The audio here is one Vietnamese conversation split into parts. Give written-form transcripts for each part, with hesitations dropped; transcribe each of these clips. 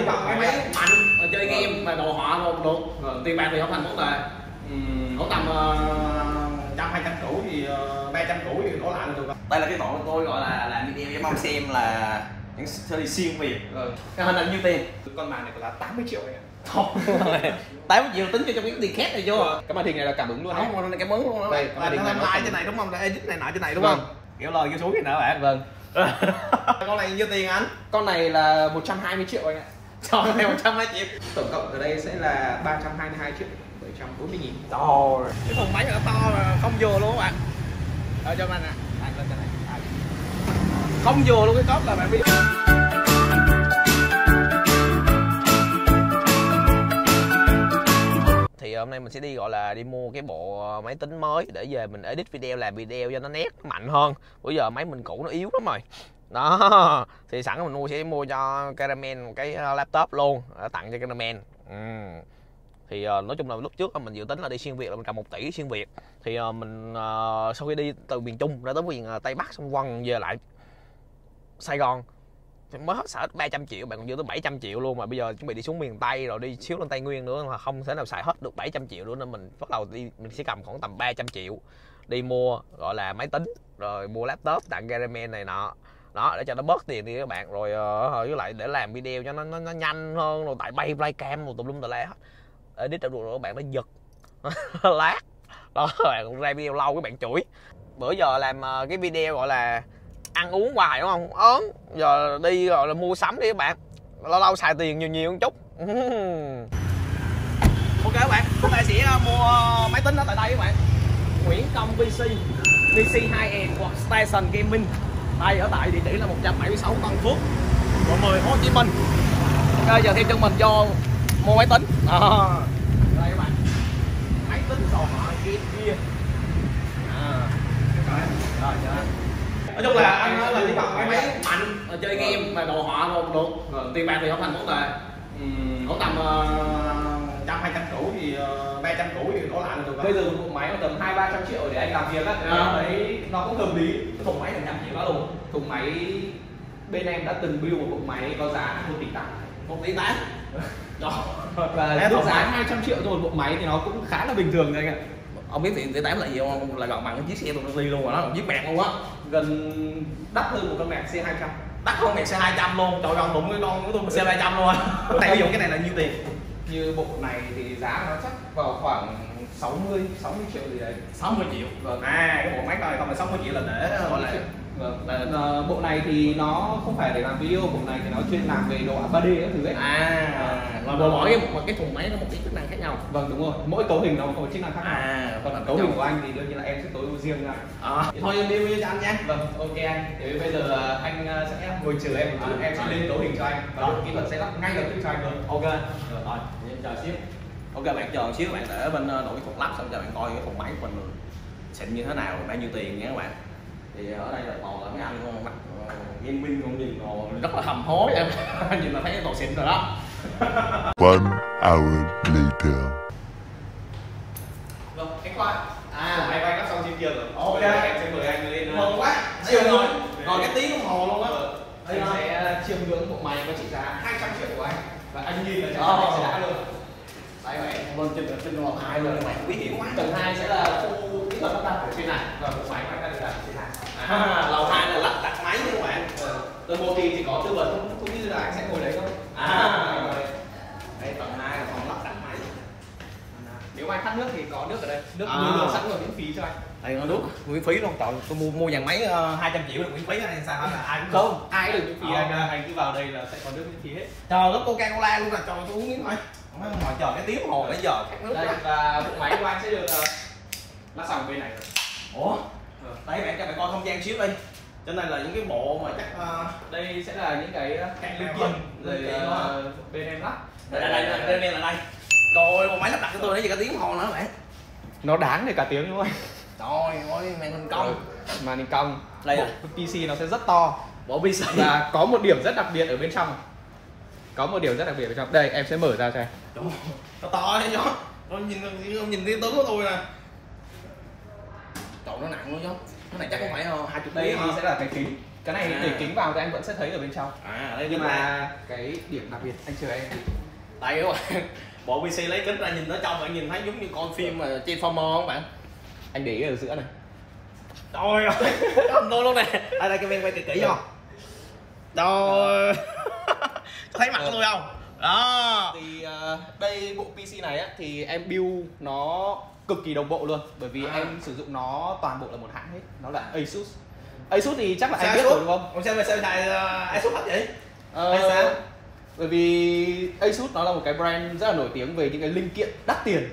bằng cái máy mạnh chơi game mà đồ họa đồ được. Tiền bạc thì không thành vấn đề. Khoảng tầm 100-200 củ thì 300 củ thì đổ lại là được. Đây là cái bọn tôi gọi là làm video cho mong xem là những series xuyên Việt. Cái hình ảnh nhiêu tiền? Con màn này là 80 triệu anh ạ. Không, 80 triệu tính cho trong cái tiền khác này chưa? Cái màn hình này là cảm ứng luôn. Không, cảm ứng luôn đó. Đây, cái màn hình này nó trên này đúng không? Để edit này nọ trên này đúng không? Kiểu lời kiểu xuống gì nữa bạn. Vâng. Con này nhiêu tiền anh? Con này là 120 triệu anh ạ. Con này 120 triệu. Tổng cộng ở đây sẽ là 322 triệu 740.000. Trời, cái thùng máy nó to mà không vừa luôn các bạn. Ở cho anh nè, anh lên trên này. Không vừa luôn cái cốp là bạn biết. Thì hôm nay mình sẽ đi gọi là đi mua cái bộ máy tính mới để về mình edit video, làm video cho nó nét nó mạnh hơn. Bữa giờ máy mình cũ nó yếu lắm rồi. Đó, thì sẵn mình sẽ mua cho Caramel một cái laptop luôn, tặng cho Caramel. Thì nói chung là lúc trước mình dự tính là đi xuyên Việt là mình cầm 1 tỷ xuyên Việt. Thì mình sau khi đi từ miền Trung ra tới miền Tây Bắc xong quăng về lại Sài Gòn thì mới hết xài 300 triệu, bạn còn dư tới 700 triệu luôn. Mà bây giờ chuẩn bị đi xuống miền Tây rồi đi xíu lên Tây Nguyên nữa là không thể nào xài hết được 700 triệu nữa, nên mình bắt đầu đi, mình sẽ cầm khoảng tầm 300 triệu đi mua gọi là máy tính rồi mua laptop tặng Caramel này nọ đó, để cho nó bớt tiền đi các bạn. Rồi với lại để làm video cho nó nhanh hơn, rồi tại bay flycam một tùm lum tà la hết, edit được rồi các bạn nó giật lát đó, các bạn ra video lâu các bạn chửi. Bữa giờ làm cái video gọi là ăn uống hoài đúng không, ớn giờ đi gọi là mua sắm đi các bạn, lâu lâu xài tiền nhiều nhiều một chút. Ok các bạn, chúng ta sẽ mua máy tính ở tại đây các bạn, Nguyễn Công PC High-end Workstation Gaming. Đây ở tại địa chỉ là 176 Tân Phước, quận 10, Hồ Chí Minh. Ok, giờ theo chân mình vô mua máy tính. Đây các bạn, máy tính đồ họa game kia. Rồi, nói chung là anh là đi bằng cái máy mạnh chơi game mà đồ họa đồ được. Tiền bạc thì không thành vấn đề. Khoảng tầm 100-200 củ thì 300 củ thì đổ lại là được. Bây giờ một máy tầm 200-300 triệu để anh làm việc á, đấy nó cũng hợp lý. Thùng máy 100 triệu đó luôn. Thùng máy bên em đã từng build một bộ máy có giá 1 tỷ 8. 1 tỷ 8. Đó. Và mức giá 200 triệu cho một bộ máy thì nó cũng khá là bình thường anh ạ. Ông biết tiền tỷ 8 là gì không? Là gần bằng cái chiếc xe tôi đi luôn rồi đó, một chiếc mẹt luôn á. Gần đắt hơn một con mẹt C200. Đắt hơn mẹt C200 luôn. Trời ơi, đụng cái con của tôi C300 luôn á. Này ví dụ cái này là nhiêu tiền? Như bộ này thì giá nó chắc vào khoảng 60 triệu gì đấy. 60 triệu. Vâng. Cái bộ máy này không phải 60 triệu là để gọi là bộ này thì nó không phải để làm video, bộ này thì nó chuyên làm về đồ họa 3D các thứ ấy. Là mỗi cái thùng máy nó một cái chức năng khác nhau. Vâng đúng rồi, mỗi cấu hình nó có một chức năng khác nhau. Còn cấu hình của anh thì đương nhiên là em sẽ tối ưu riêng ra. Thì thôi em đi cho anh nha. Vâng, ok anh. Thì bây giờ anh sẽ ngồi chờ em một chút, em sẽ lên cấu hình cho anh và đội kỹ thuật sẽ lắp ngay lập tức cho anh luôn. Ok. Rồi, em chờ xíu. Ok bạn chờ xíu, bạn để bên đội kỹ thuật lắp xong cho bạn coi cái thùng máy của mình xịn như thế nào, bao nhiêu tiền nha các bạn. Thì ở đây là toàn là mấy anh mặc gaming không gì còn rất là hầm hố em. Nhìn là thấy cái đồ xịn rồi đó. 1 hour later. Vâng, anh Khoa. Máy bay lắp xong trên kia rồi. Ok, em sẽ mời anh lên. Mừng quá. Chiều rồi. Ngồi cái tiếng đồng hồ luôn á. Anh sẽ chiêm ngưỡng bộ máy có trị giá 200 triệu của anh. Và anh nhìn là chắc chắn anh sẽ đã luôn. Đấy vậy, bên trên lầu 2 luôn các bạn, quý hiếm quá. Tầng 2 sẽ là khu kỹ thuật lắp đặt ở trên này và bộ máy của anh đang đặt trên này. Lầu 2 là lắp đặt máy nha các bạn. Tầng 1 thì chỉ có tư vấn, cũng như là anh sẽ ngồi đấy thôi. Đây tầng 2 là phòng lắp đặt máy. Nếu mà anh khát nước thì có nước ở đây, nước luôn sẵn rồi miễn phí cho anh. Đây có nước miễn phí luôn. Trời, tôi mua dàn máy 200 triệu được miễn phí hay sao là ai cũng không, ai cũng được miễn phí. Anh cứ vào đây là sẽ có nước miễn phí hết. Trời, nó Coca-Cola luôn là trời, tôi uống miếng thôi. Ngồi chờ cái tiếng hồ nãy giờ khát nước. Đây và bộ máy của anh sẽ được lắp xong bên này rồi. Ủa? Đấy bạn cho bạn coi không gian xíu đi. Cho nên là những cái bộ mà chắc đây sẽ là những cái cạnh linh kiện rồi bên em lắp. Đây là đây. Rồi bộ máy lắp đặt cho tôi nãy giờ cả tiếng hồ nữa các bạn. Nó đáng để cả tiếng đúng không anh? Trời ơi, màn hình cong. Màn hình cong. Đây bộ PC nó sẽ rất to. Bộ PC. Và có một điểm rất đặc biệt ở bên trong. Đây em sẽ mở ra xem. Nó to đấy nhá. Nó nhìn cái tướng của tôi nè. Trời, nó nặng luôn chứ. Cái này chắc không phải 20 Đây kg sẽ là cái kính. Cái này để kính vào thì anh vẫn sẽ thấy ở bên trong. Đây Nhưng mà cái điểm đặc biệt anh chờ em đây các bạn, bộ PC lấy kính ra nhìn ở trong bạn nhìn thấy giống như con phim mà Transformer không bạn? anh để ý ở giữa này. Trời ơi, cầm luôn nè. Đây cái bên quay kỹ kỹ không? Rồi. Có thấy mặt tôi không? Đó. Thì đây bộ PC này á thì em build nó cực kỳ đồng bộ luôn, bởi vì em sử dụng nó toàn bộ là một hãng hết, nó là Asus. Asus thì chắc là anh biết rồi đúng không? Ông sao xài Asus hết vậy? Sao? Bởi vì Asus nó là một cái brand rất là nổi tiếng về những cái linh kiện đắt tiền.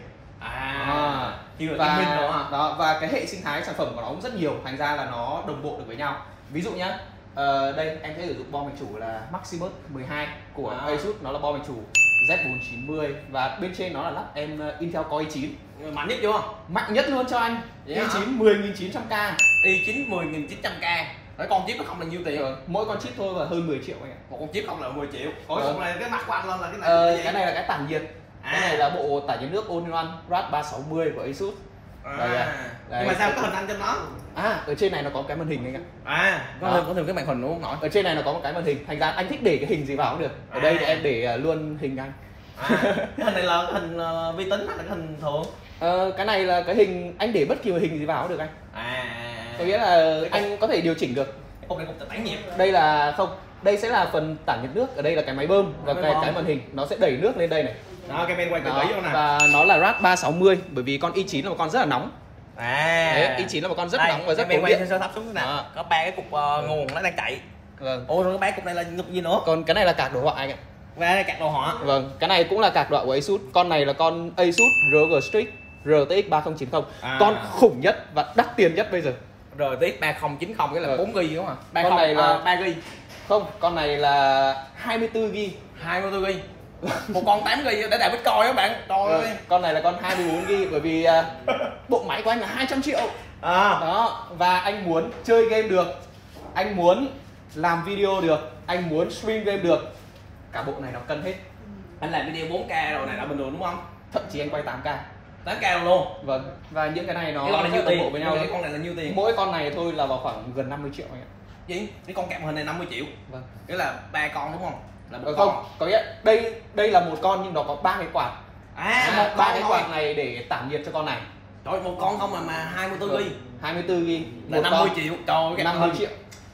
Và cái hệ sinh thái sản phẩm của nó cũng rất nhiều, thành ra là nó đồng bộ được với nhau. Ví dụ nhá, đây em sẽ sử dụng bo mạch chủ là Maximus 12 của Asus, nó là bo mạch chủ Z490 và bên trên nó là lắp em Intel Core i9 mạnh nhất chưa? Mạnh nhất luôn cho anh. i9 10.900K. i9 10.900K. Đấy, con chip nó không là nhiêu tiền? Mỗi con chip thôi mà hơn 10 triệu anh ạ. Một con chip không là 10 triệu. Ủa con này cái mặt của anh lên là cái này. Cái này là cái tản nhiệt. Cái này là bộ tản nhiệt nước All-in-One RAD 360 của Asus. Đây. Nhưng mà sao có hình ảnh trên nó? Ở trên này nó có cái màn hình anh ạ. Có thêm cái màn hình luôn nổi. Ở trên này nó có một cái màn hình, thành ra anh thích để cái hình gì vào cũng được. Ở đây thì em để luôn hình anh. Cái hình này là hình vi tính hay là cái hình thường? Cái này là cái hình anh để bất kỳ một hình gì vào cũng được anh. Có nghĩa là anh có thể điều chỉnh được. Cục này cục tản nhiệt. Đây là không, đây sẽ là phần tản nhiệt nước, ở đây là cái máy bơm và cái màn hình nó sẽ đẩy nước lên đây này. Đó, cái bên quay kỹ luôn nè. Và nó là RAD 360 bởi vì con i9 là một con rất là nóng. Đấy, i9 là một con rất nóng và rất bên tốn điện. sơ thấp xuống nè. Có ba cái cục nguồn nó đang chạy. Vâng. Ủa rồi cái ba cục này là cục gì nữa? Còn cái này là card đồ họa anh ạ. Và card đồ họa. Vâng, cái này cũng là card đồ họa của Asus. Con này là con Asus ROG Strix RTX 3090. Con khủng nhất và đắt tiền nhất bây giờ. RTX 3090 cái là 4GB đúng không ạ? Con này là 3GB. Không, con này là 24GB. 24GB. Một con 8GB để đào Bitcoin các bạn. Trời ơi. Con này là con 24GB bởi vì bộ máy của anh là 200 triệu. Đó, và anh muốn chơi game được, anh muốn làm video được, anh muốn stream game được. Cả bộ này nó cân hết. Anh làm video 4K rồi này là bình thường đúng không? Thậm chí anh quay 8K. 8K luôn. Vâng. Và những cái này nó cái con này nhiêu tiền? với nhau. Cái con này là nhiêu tiền? Mỗi con này thôi là vào khoảng gần 50 triệu anh ạ. Gì? Cái con kẹp hình này 50 triệu. Vâng. Nghĩa là 3 con đúng không? Là một không, con. có nghĩa đây là một con nhưng nó có 3 cái quạt. 3 cái quạt này để tản nhiệt cho con này. Trời, một con không mà 24GB. 24GB là 50 triệu. Trời, 50 triệu.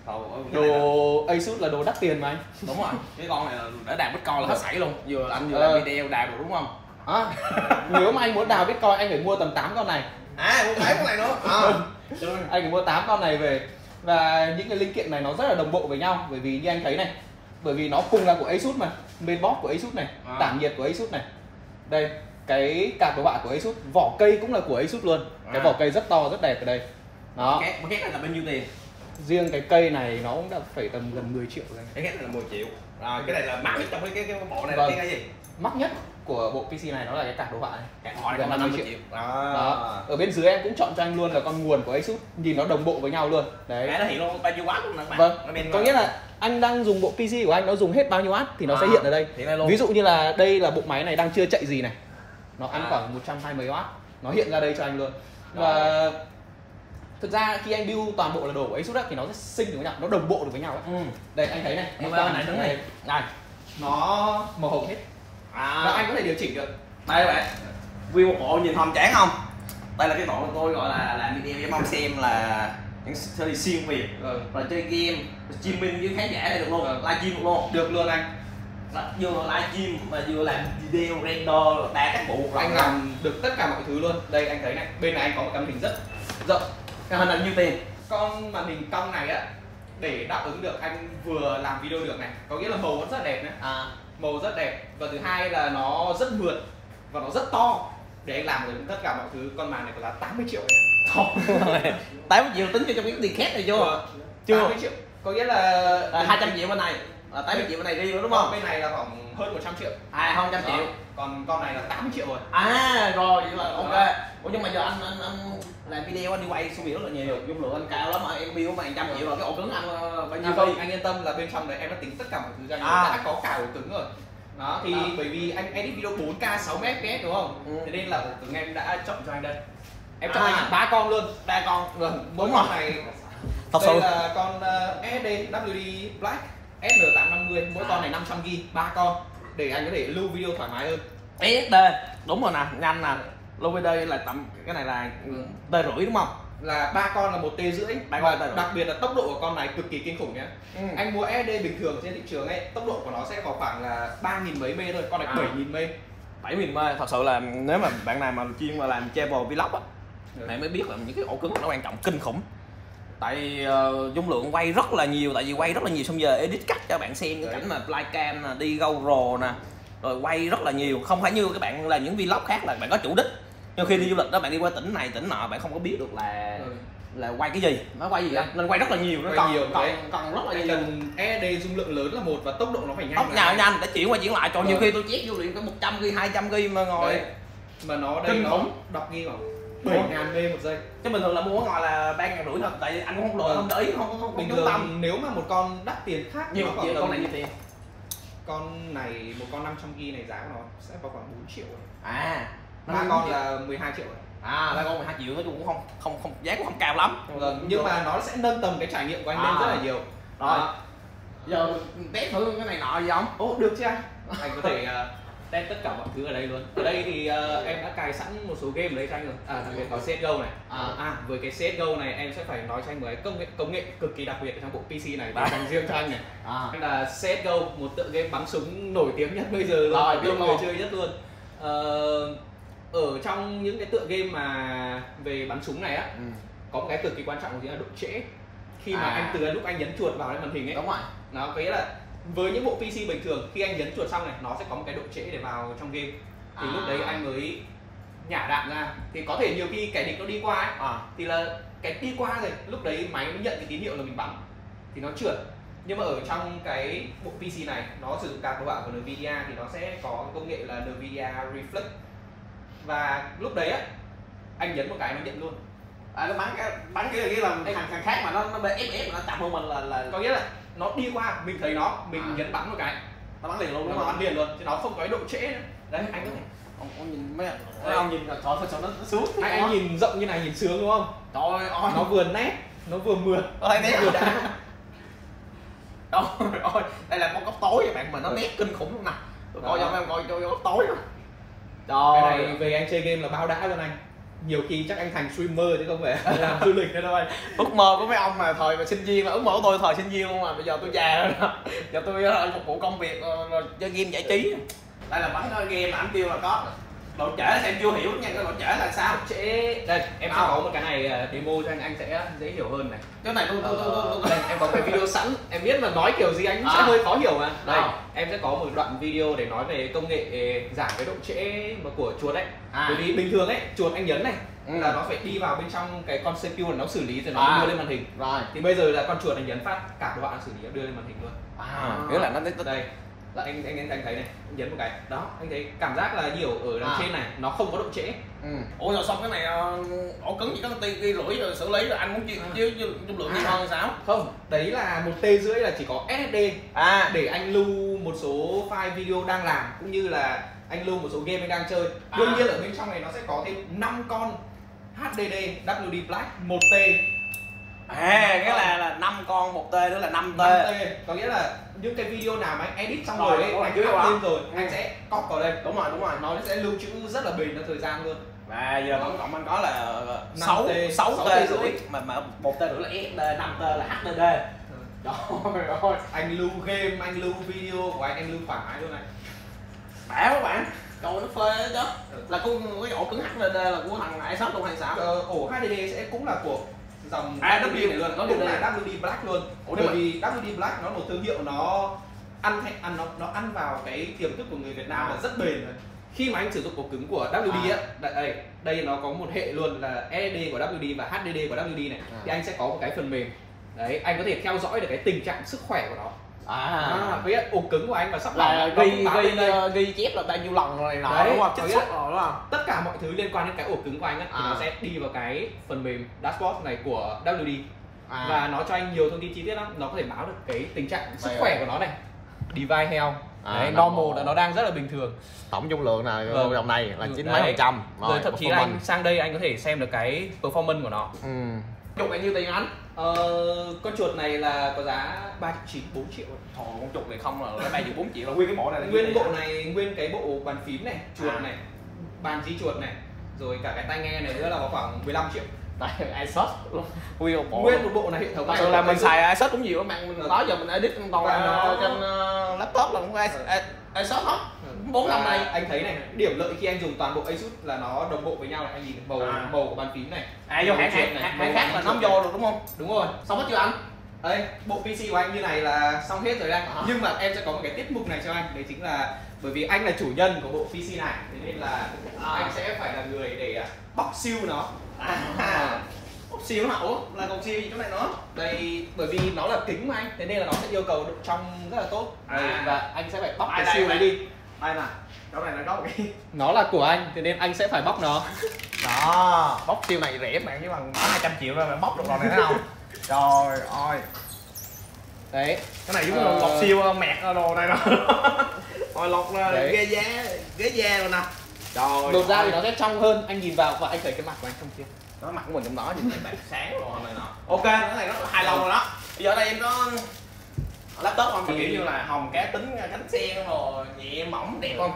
Đồ Asus là đồ đắt tiền mà anh. Đúng rồi. Cái con này là để đào Bitcoin là hết sảy luôn. Vừa anh vừa làm video đào được đúng không? Nếu mà anh muốn đào Bitcoin anh phải mua tầm 8 con này. Mua 8 con này nữa. Anh phải mua 8 con này về. Và những cái linh kiện này nó rất là đồng bộ với nhau, bởi vì như anh thấy này, bởi vì nó cùng là của Asus mà, mainboard của Asus này, tản nhiệt của Asus này. Đây, cái card đồ họa của Asus, vỏ cây cũng là của Asus luôn. Cái vỏ cây rất to, rất đẹp ở đây. Đó. Cái này là bao nhiêu tiền? Riêng cái cây này nó cũng đã phải tầm gần 10 triệu rồi. Cái này là 10 triệu. Cái này là mắc nhất trong cái bộ này là cái gì? Mắc nhất của bộ PC này nó là cái card đồ họa này. Card đồ họa gần 50 triệu. Đó. Ở bên dưới em cũng chọn cho anh luôn là con nguồn của Asus, nhìn nó đồng bộ với nhau luôn. Đấy. Cái nó hiện luôn bao nhiêu watt luôn nè các bạn. Vâng. Có nghĩa là anh đang dùng bộ PC của anh nó dùng hết bao nhiêu watt thì nó sẽ hiện ở đây. Ví dụ như là đây là bộ máy này đang chưa chạy gì này. Nó ăn khoảng 120W, nó hiện ra đây cho anh luôn. Và thực ra khi anh build toàn bộ là đồ của Asus thì nó sẽ sync được với nhau, nó đồng bộ được với nhau ấy. Đây anh thấy này, con này đứng này. Đây. Nó màu hồng hết. Và anh có thể điều chỉnh được. Đây các bạn. View một bộ nhìn hoành tráng không? Đây là cái bộ tôi gọi là làm video em mong xem là những series xuyên Việt, rồi chơi game, streaming với khán giả này được luôn, livestream được luôn. Được luôn anh. Vừa livestream mà vừa làm video render đa các bộ. Anh làm được tất cả mọi thứ luôn. Đây anh thấy này, bên này anh có một cái màn hình rất rộng. Cái hình là nhiêu tiền? Con màn hình cong này á, để đáp ứng được anh vừa làm video được này, có nghĩa là màu vẫn rất đẹp nữa. Màu rất đẹp, và thứ hai là nó rất mượt và nó rất to để anh làm được tất cả mọi thứ. Con màn này là 80 triệu này. 80 triệu tính cho trong cái tiền khác này chưa? 80 triệu, có nghĩa là 200 triệu bên này, 80 triệu bên này riêng đúng không? Bên này là khoảng hơn 100 triệu. Hơn 100 triệu. Còn con này là 80 triệu rồi. Rồi vậy là ok. Ủa nhưng mà giờ anh làm video anh đi quay số rất là nhiều, dung lượng anh cao lắm, em build mà 100 triệu rồi, cái ổ cứng anh bao nhiêu? Không, anh yên tâm là bên trong đấy em đã tính tất cả mọi thứ ra, đã có cả ổ cứng rồi. Đó thì bởi vì anh edit video 4K 60 fps đúng không? Thế nên là ổ cứng em đã chọn cho anh đây. Em chọn anh 3 con luôn. 3 con. Vâng, mỗi con này Thật đây sự là con SSD WD Black SN850, mỗi con này 500GB, 3 con để anh có thể lưu video thoải mái hơn. SSD đúng rồi nè, nhanh nè. Lưu video là tầm cái này là T5 đúng không? Là 3 con là 1,5 T. Và đặc biệt là tốc độ của con này cực kỳ kinh khủng nhé. Anh mua SSD bình thường trên thị trường ấy, tốc độ của nó sẽ vào khoảng là 3.000 mấy mê thôi, con này 7.000 mê. 7.000 mê. Thật sự là nếu mà bạn nào mà chuyên mà làm travel vlog á, mày mới biết là những cái ổ cứng nó quan trọng kinh khủng. Tại dung lượng quay rất là nhiều, tại vì quay rất là nhiều, xong giờ edit cắt cho bạn xem cái cảnh mà flycam nè, đi GoPro nè, rồi quay rất là nhiều. Không phải như các bạn làm những vlog khác là bạn có chủ đích, nhưng khi đi du lịch đó bạn đi qua tỉnh này tỉnh nọ bạn không có biết được là quay cái gì, nó quay gì nên quay rất là nhiều, nó còn rất là nhiều. Cần SSD dung lượng lớn là một và tốc độ nó phải nhanh. Nhanh để chuyển qua chuyển lại, cho nhiều khi tôi chét vô luyện có 100GB 200GB mà ngồi mà nó đây nó đọc ghi khoảng 7.000 mê một giây. Chứ bình thường là mua ở ngoài là 3.500 thôi, tại vì anh cũng không để ý, không bình thường tâm. Nếu mà một con đắt tiền khác nhiều con này như tiền. Con này một con 500GB này giá của nó sẽ vào khoảng 4 triệu rồi. À, 3 con là 12 triệu rồi. À, 3 con 12 triệu nói chung cũng không giá cũng không cao lắm. Nhưng mà nó sẽ nâng tầm cái trải nghiệm của anh lên rất là nhiều. Rồi. Giờ test thử cái này nọ gì không? Ồ, được chứ anh? Anh có thể test tất cả mọi thứ ở đây luôn. Ở đây thì em đã cài sẵn một số game ở đây cho anh rồi. Đặc biệt có CSGO này. Với cái CSGO này em sẽ phải nói cho anh một cái công nghệ cực kỳ đặc biệt ở trong bộ PC này để dành riêng cho anh này. Đây là CSGO, một tựa game bắn súng nổi tiếng nhất bây giờ luôn, được người chơi nhất luôn. Ở trong những cái tựa game mà về bắn súng này á, có một cái cực kỳ quan trọng chính là độ trễ. Khi mà anh từ lúc anh nhấn chuột vào lên màn hình ấy, đúng rồi, nó có nghĩa là với những bộ PC bình thường khi anh nhấn chuột xong này nó sẽ có một cái độ trễ để vào trong game, thì lúc đấy anh mới nhả đạn ra. Thì có thể nhiều khi kẻ địch nó đi qua ấy, thì là cái đi qua rồi lúc đấy máy nó nhận cái tín hiệu là mình bắn thì nó trượt. Nhưng mà ở trong cái bộ PC này nó sử dụng card đồ họa của Nvidia thì nó sẽ có công nghệ là Nvidia Reflex, và lúc đấy á anh nhấn một cái nó nhận luôn. Nó bắn cái là thằng khác mà nó ép mà nó chậm hơn mình là có nghĩa là nó đi qua mình thấy nó mình nhấn bắn một cái nó bắn liền luôn, nó bắn liền luôn chứ nó không có cái độ trễ nữa. Đấy anh có thể ông nhìn mấy ông nhìn là trời ơi nó sướng. Anh nhìn rộng như này nhìn sướng đúng không? Trời ơi nó vừa nét nó vừa mượt nét vừa đã. Trời ơi đây là con góc tối các bạn mà nó nét kinh khủng luôn nè. Tôi coi cho em coi cho góc tối rồi. Cái này về anh chơi game là bao đã luôn anh. Nhiều khi chắc anh thành streamer chứ không phải làm du lịch nữa đâu anh. Ước mơ của mấy ông mà thời mà sinh viên là ước mơ của tôi thời sinh viên luôn mà bây giờ tôi già rồi đó. Giờ tôi phục vụ công việc rồi chơi game giải trí. Đây là bắn game mà anh kêu là có độ trễ là em chưa hiểu nha, cái độ trễ là sao? Trễ đây em sẽ có một cái này demo cho anh sẽ dễ hiểu hơn này. Cái này tôi đây, em có cái video sẵn, em biết là nói kiểu gì anh sẽ hơi khó hiểu mà. Đây em sẽ có một đoạn video để nói về công nghệ giảm cái độ trễ mà của chuột đấy. Bởi vì bình thường ấy chuột anh nhấn này là nó phải đi vào bên trong cái con CPU là nó xử lý rồi nó đưa lên màn hình. Rồi thì bây giờ là con chuột anh nhấn phát cả các bạn xử lý đưa lên màn hình luôn. Nghĩa là nó đây là anh thấy này, anh nhấn một cái đó anh thấy cảm giác là nhiều ở đằng trên này nó không có độ trễ. Ủa rồi xong cái này ổ cứng chỉ có ghi rưỡi rồi xử lý rồi anh muốn chiếu dung lượng nhiều hơn sao? Không, đấy là 1,5 T là chỉ có SSD để anh lưu một số file video đang làm cũng như là anh lưu một số game anh đang chơi. Đương nhiên ở bên trong này nó sẽ có thêm 5 con HDD WD Black 1T. Cái là 5 con 1T nữa là 5T. Có nghĩa là những cái video nào mà anh edit xong rồi ấy, anh up lên rồi anh sẽ copy vào đây. Đúng rồi, nó sẽ lưu trữ rất là bền theo thời gian luôn. Và giờ tổng cộng anh có là 6T rưỡi mà 1T rưỡi là SSD, 5T là HDD. Trời ơi, anh lưu game, anh lưu video của anh lưu thoải mái luôn này. Bẻ các bạn. Trời nó phê đó chứ. Là cái ổ cứng HDD là của thằng Asus luôn hay sao? Ổ HDD sẽ cũng là của dòng WD này luôn, nó cũng là WD Black luôn. Bởi vì WD Black nó một thương hiệu nó ăn vào cái tiềm thức của người Việt Nam là rất bền rồi. Khi mà anh sử dụng ổ cứng của WD á, đây nó có một hệ luôn là SSD của WD và HDD của WD này, thì anh sẽ có một cái phần mềm đấy, anh có thể theo dõi được cái tình trạng sức khỏe của nó. Với ổ cứng của anh và sắp là ghi chép là bao nhiêu lần rồi nọ đúng không? Trích xuất rồi đúng không? Tất cả mọi thứ liên quan đến cái ổ cứng của anh á thì nó sẽ đi vào cái phần mềm dashboard này của WD. Và nó cho anh nhiều thông tin chi tiết lắm, nó có thể báo được cái tình trạng sức khỏe của nó này. Device health. Normal là nó đang rất là bình thường. Tổng dung lượng là dòng này là 90 mấy %. Rồi thậm chí là anh sang đây anh có thể xem được cái performance của nó. Chung bao nhiêu tiền anh? Con chuột này là có giá 3 triệu 9, 4 triệu. Thôi con chuột này không là 3 triệu 4 triệu là nguyên cái bộ này là Nguyên bộ này, nguyên cái bộ bàn phím này, chuột này, bàn di chuột này, rồi cả cái tai nghe này nữa là có khoảng 15 triệu. Tại Asus luôn. Nguyên một bộ này hệ thống này. Là mình xài Asus cũng nhiều lắm bạn. Mình nói giờ mình edit toàn là trên laptop là cũng Asus hết. 4 năm nay anh thấy này, điểm lợi khi anh dùng toàn bộ Asus là nó đồng bộ với nhau này, anh nhìn màu của bàn phím này. Vô hãng khác là nó vô rồi đúng không? Đúng rồi. Xong hết chưa anh? Đây, bộ PC của anh như này là xong hết rồi anh. Nhưng mà em sẽ có một cái tiết mục này cho anh, đấy chính là bởi vì anh là chủ nhân của bộ PC này, thế nên là anh sẽ phải là người để bóc siêu nó. Bóc siêu hả? Ủa, là còn siêu gì chỗ này nữa? Đây, bởi vì nó là kính mà anh, thế nên là nó sẽ yêu cầu độ trong rất là tốt. Và anh sẽ phải bóc cái siêu này đi. Đây nè, chỗ này nó có cái nó là của anh, thế nên anh sẽ phải bóc nó. Đó, bóc siêu này rẻ bạn, chứ bằng 200 triệu rồi mà bóc được đồ này thấy không? Trời ơi. Đấy, cái này giống như lọc siêu mẹt đồ này rồi. Rồi lọc là ghế da rồi nè. Trời. Lột ra thì nó sẽ trong hơn, anh nhìn vào và anh thấy cái mặt của anh không kia. Nó mặt của mình trong đó thì bạn sáng rồi này nọ. Ok, cái này nó hài lòng rồi đó. Bây giờ đây em có laptop không? Kiểu như là hồng cá tính, cánh sen rồi nhẹ mỏng đẹp không?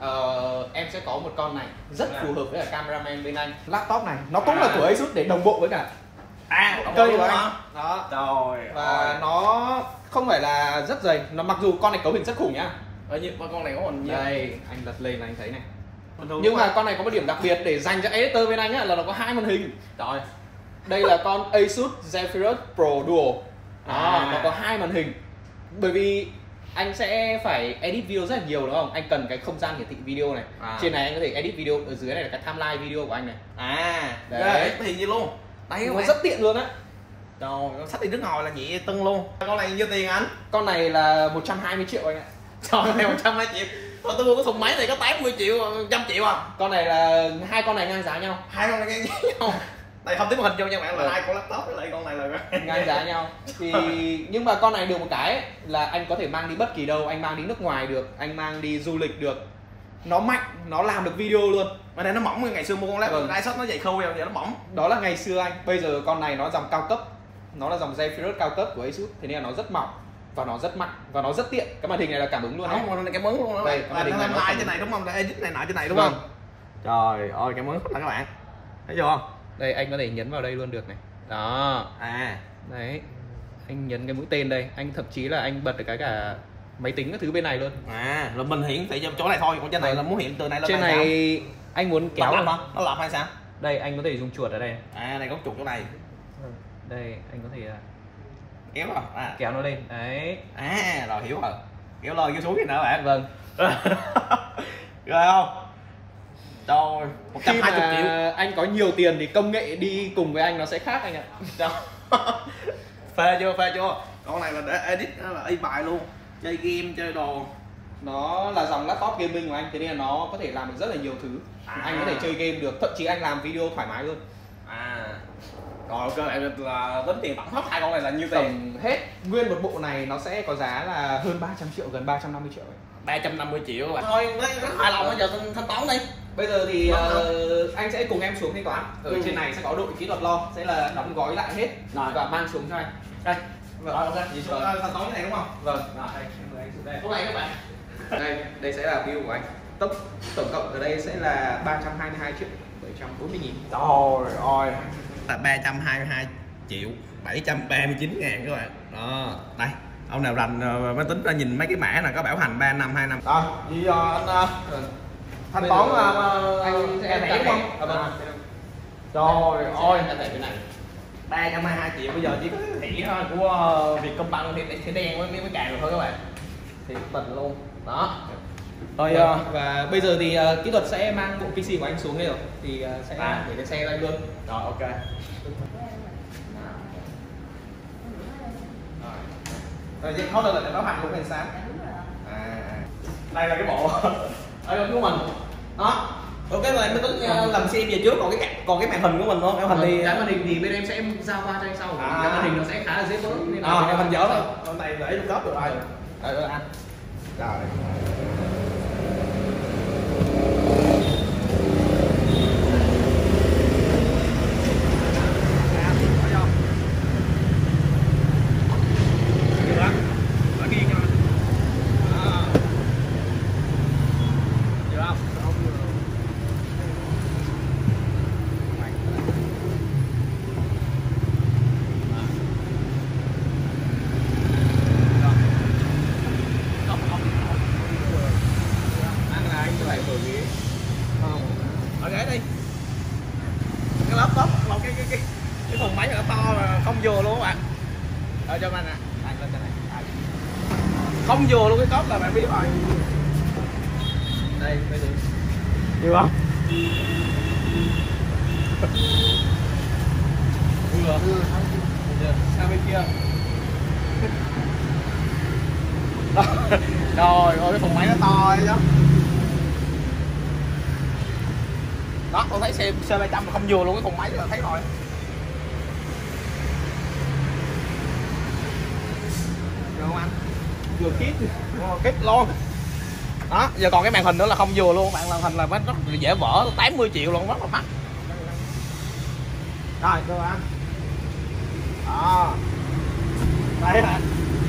Em sẽ có một con này rất phù hợp với cả cameraman bên anh. Laptop này nó cũng là của Asus để đồng bộ với cả cây của anh. Đó. Trời. Và nó không phải là rất dày, nó mặc dù con này cấu hình rất khủng nhá. Con này có hình như đây, anh lật lên là anh thấy này. Nhưng mà con này có một điểm đặc biệt để dành cho editor bên anh á, là nó có 2 màn hình. Trời. Đây là con Asus Zephyrus Pro Duo. Đó, nó có 2 màn hình. Bởi vì anh sẽ phải edit video rất là nhiều đúng không? Anh cần cái không gian hiển thị video này. Trên này anh có thể edit video, ở dưới này là cái timeline video của anh này. Đấy, thì gì luôn. Đấy, nó rất tiện luôn á. Trời, con sách đi nước ngoài là nhẹ tưng luôn. Con này nhiêu tiền anh? Con này là 120 triệu anh ạ. Trời ơi, 120 triệu. Thôi tôi mua cái thùng máy này có 80 triệu, 100 triệu à? Con này là hai con này ngang giá nhau. Hai con này ngang giá nhau. Đây không tiếp hình cho nha bạn, là hai con laptop với lại con này là ngang giá nhau. Thì nhưng mà con này được một cái ấy, là anh có thể mang đi bất kỳ đâu, anh mang đi nước ngoài được, anh mang đi du lịch được. Nó mạnh, nó làm được video luôn. Mà này nó mỏng như ngày xưa mua con laptop Asus nó dày khâu vậy nó mỏng. Đó là ngày xưa anh. Bây giờ con này nó dòng cao cấp. Nó là dòng Zephyrus cao cấp của Asus, thế nên là nó rất mỏng và nó rất mạnh và nó rất tiện. Cái màn hình này là cảm ứng luôn. Không, này cảm ứng luôn đó. Đây, nó làm like trên này đúng không? Để edit này nọ trên này đúng không? Trời ơi, cảm ứng là các bạn. Thấy chưa không? Đây anh có thể nhấn vào đây luôn được này. Đó. Đấy. Anh nhấn cái mũi tên đây, anh thậm chí là anh bật được cái cả máy tính các thứ bên này luôn. Là mình hiển thị chỗ này thôi, còn trên này là muốn hiện từ này lên trên này sao? Anh muốn kéo nó lặp nó lặp hay sao? Đây anh có thể dùng chuột ở đây. Này có chuột chỗ này. Đây anh có thể kéo rồi. Kéo nó lên. Đấy. Rồi hiểu rồi. Kéo lên kéo xuống gì nữa bạn. Vâng. Rồi không? Trời, 120 triệu. Anh có nhiều tiền thì công nghệ đi cùng với anh nó sẽ khác anh ạ. Phê chưa? Con này là để edit, nó là y bài luôn. Chơi game, chơi đồ. Nó là dòng laptop gaming của anh, thế nên là nó có thể làm được rất là nhiều thứ. Anh có thể chơi game được, thậm chí anh làm video thoải mái luôn. Rồi ok, là tính tiền tổng hết hai con này là nhiêu tiền? Tổng hết nguyên một bộ này nó sẽ có giá là hơn 300 triệu, gần 350 triệu. 350 triệu rồi. Thôi, nó hài lòng, bây giờ thanh toán đi. Bây giờ thì anh sẽ cùng em xuống thanh toán. Ở trên này sẽ có đội kỹ thuật lo, sẽ là đóng gói lại hết và mang xuống cho anh. Đây. Rồi ok, thanh toán cái này đúng không? Vâng. Đây, em mời anh xuống đây. Số này các bạn. Đây sẽ là bill của anh. Tổng cộng ở đây sẽ là 322 triệu 740 nghìn. Trời ơi. Là 322 triệu 739 ngàn các bạn. Đó, đây. Ông nào rành máy tính ra nhìn mấy cái mã này có bảo hành 3 năm 2 năm. Rồi, bây giờ anh thanh toán anh sẽ thẻ đúng không? Trời ơi, thẻ cái này 322 triệu, bây giờ chỉ có thẻ của Vietcombank thì đen với mấy càng rồi thôi các bạn. Thì tình luôn. Đó. Rồi và bây giờ thì kỹ thuật sẽ mang bộ PC của anh xuống đây rồi thì sẽ để lên xe anh luôn. Rồi ok. Rồi vậy khó là bảo hành luôn hay sao? Đây là cái bộ ở của mình. Đó. Ok rồi em mới tính làm xem về trước, còn cái màn hình của mình thôi. Cái màn hình thì bên em sẽ giao qua cho anh sau. Cái màn hình nó sẽ khá là dễ bớt nên là màn hình dở thôi. Con này để trong đó được rồi. Rồi anh. Rồi. ngồi ghế. Không. Ở ghế đi. Cái laptop một cái thùng máy nó to mà không vừa luôn các bạn. Cho anh nè. Anh lên trên này. Không vừa luôn cái cốp là bạn biết rồi. Đây, bây giờ. Được không? Vừa. Sang bên kia. Rồi, cái thùng máy nó to đấy chứ. Đó, tôi thấy xe C300 mà không vừa luôn cái thùng máy là thấy rồi. Được không anh? Vừa kít. Kít luôn. Đó, giờ còn cái màn hình nữa là không vừa luôn bạn, màn hình là rất dễ vỡ, 80 triệu luôn, rất là mắc. Rồi, được anh. Đó. Đây hả?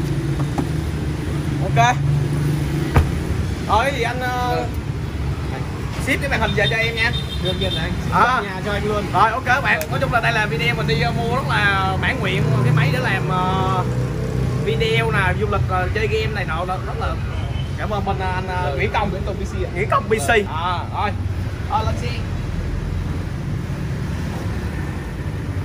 Ok. Rồi thì anh ship cái màn hình về cho em nha. Đương nhiên là anh nhà cho anh luôn. Rồi ok các bạn, nói chung là đây là video mình đi mua rất là mãn nguyện cái máy để làm video nè, du lịch chơi game này nọ, rất là cảm ơn anh Nguyễn Công PC. Nguyễn Công PC. Rồi, lên xe.